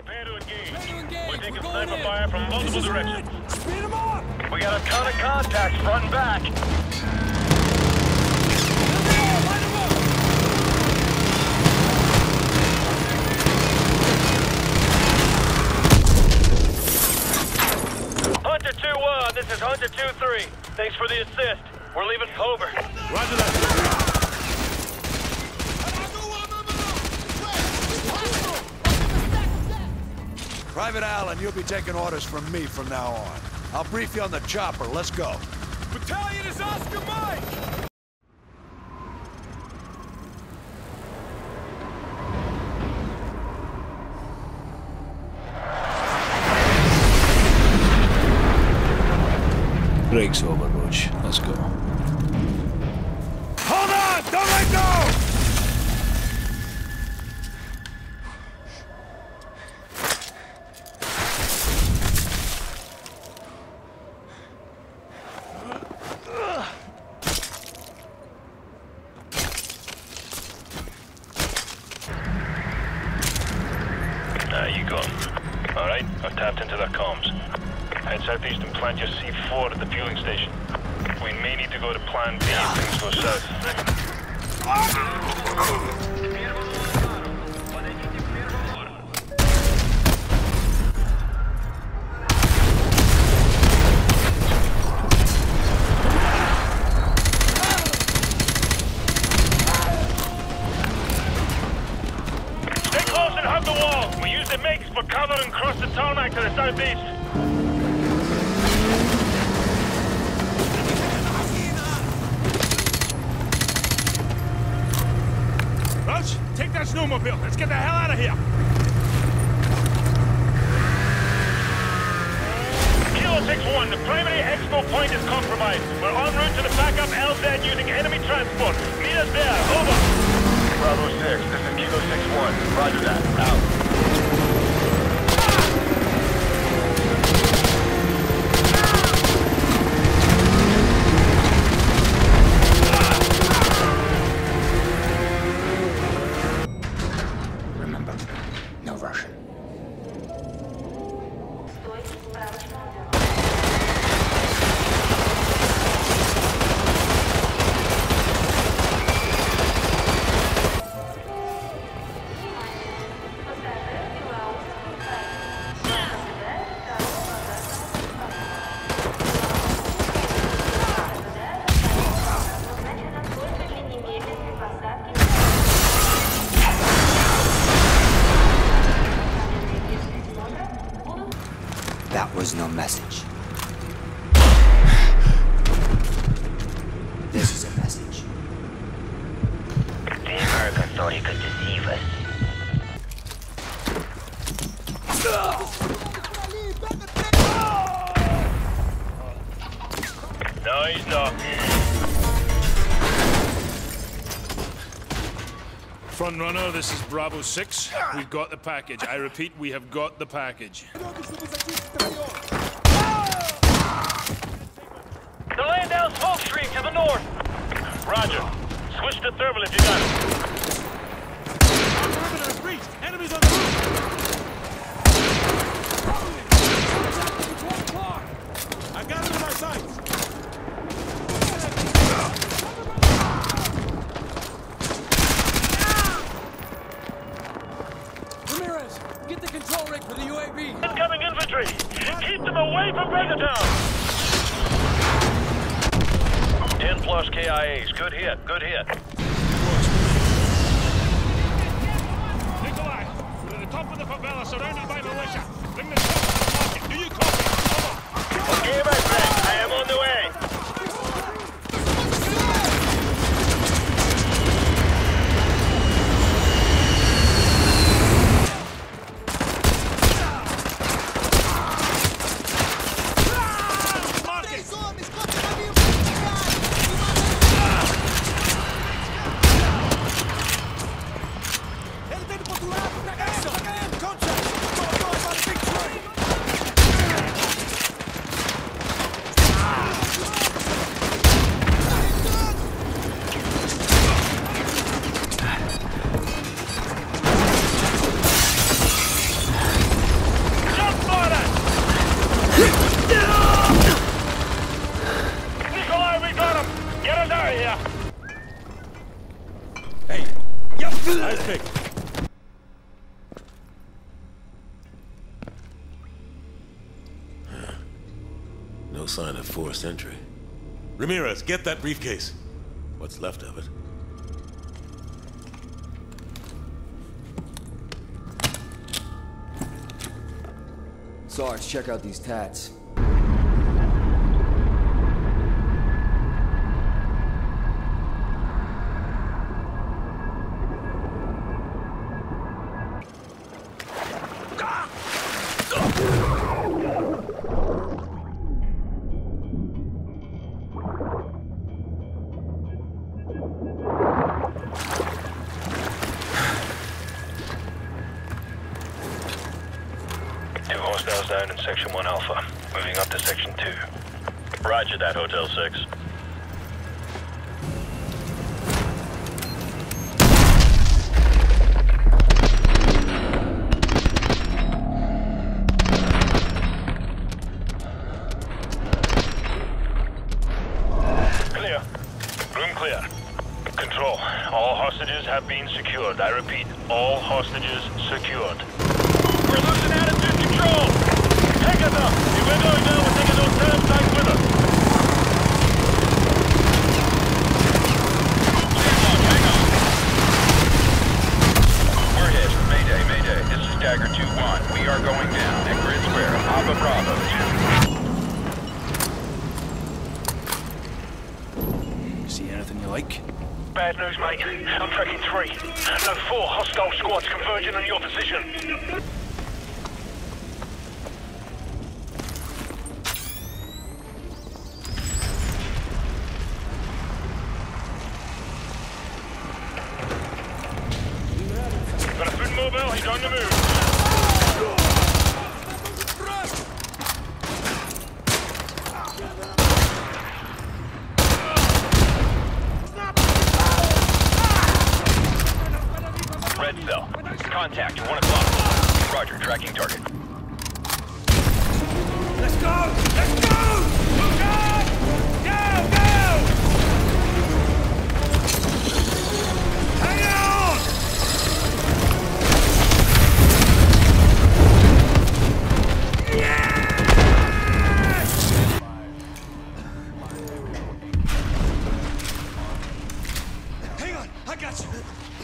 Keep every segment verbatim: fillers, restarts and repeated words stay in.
Prepare to engage. Ready to engage. We're taking We're going sniper in. fire from multiple This is directions. red. Speed them up! We got a ton of contacts front and back. Here they are! Line them up! Hunter two one, this is Hunter two three. Thanks for the assist. We're leaving Over. Roger that. Private Allen, you'll be taking orders from me from now on. I'll brief you on the chopper. Let's go. Battalion is Oscar Mike! Break's over, Roach. Let's go. Hold on! Don't let go! There you go. Alright, I've tapped into their comms. Head southeast and plant your C four at the fueling station. We may need to go to plan B if things go south. Stay close and hug the wall. We use the MiGs for cover and cross the tarmac to the southeast. Roach, take that snowmobile. Let's get the hell out of here. Kilo six one, the primary expo point is compromised. We're en route to the backup L Z using enemy transport. Meet us there. Over. Bravo six, this is Kilo six one. Roger that. Out. Remember, no Russian. That was no message. This is a message. The Americans thought he could deceive us. No, he's not. Front runner, this is Bravo six. We've got the package. I repeat, we have got the package. The land down smoke stream to the north. Roger. Switch to thermal if you got it. Perimeter's breached. Enemies on the roof. I got him in my sights. Ramirez, get the control rig for the U A V! Incoming infantry. Keep them away from Breakatown. Ten plus K I As. Good hit. Good hit. Nikolai, we're at the top of the favela, surrounded by militia. Bring the chopper to the market. Do you copy? Over. Okay, my friend. I am on the way. Contact! Go, go, by the big train! sign of forced entry. Ramirez, get that briefcase. What's left of it. Sarge, check out these tats. Down in Section one Alpha. Moving up to Section two. Roger that, Hotel six. Clear. Room clear. Control. All hostages have been secured. I repeat, all hostages secured. We're losing attitude control! Take us up! If we're going down, we're taking those damn tanks with us! Stand on, hang on! We're hit. Mayday, mayday. This is Dagger two one. We are going down at Grid Square. Alpha Bravo two. See anything you like? Bad news, mate. I'm tracking three. No, four hostile squads converging on your position. Got a foot mobile, he's on the move. Red cell. Contact, one o'clock. Roger, tracking target. Let's go! Let's go! Go! Go! Go! Hang on! Hang on, I got you.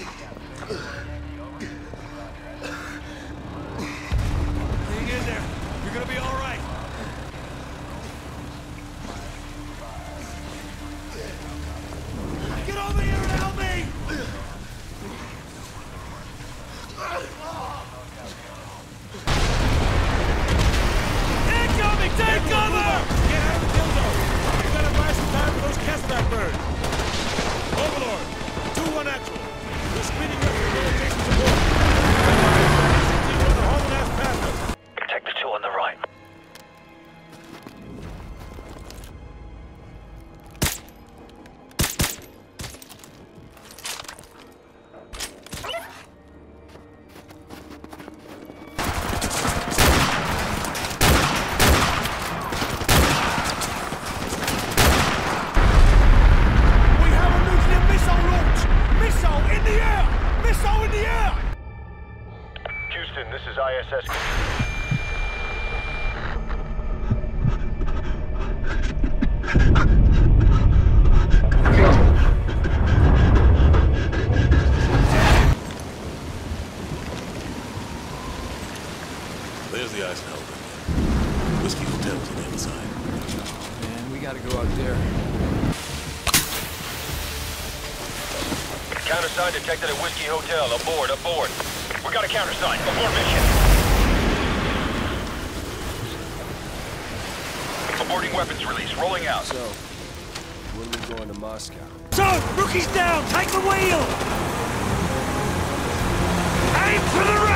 Hang in there. You're gonna be all right. Get over here and help me! Incoming! Take cover! Get out of the kill zone! You gotta buy some time for those Castaback birds. Overlord, two one actual. We're speeding up your relocation support. Continue on the Homeland path. Take the two on the right. We have a nuclear missile launch! Missile in the air! Missile in the air! Houston, this is I S S. There's the Eisenhower. Whiskey Hotel's on the inside. Man, we gotta go out there. Countersign detected at Whiskey Hotel. Aboard, aboard. We got a countersign. Abort mission. Aborting weapons release. Rolling out. So, when are we going to Moscow? So, rookie's down! Take the wheel! Aim for the right!